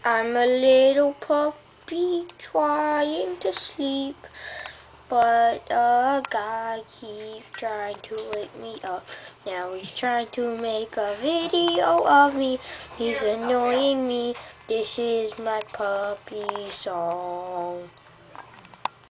I'm a little puppy trying to sleep, but a guy keeps trying to wake me up. Now he's trying to make a video of me. He's annoying me. This is my puppy song.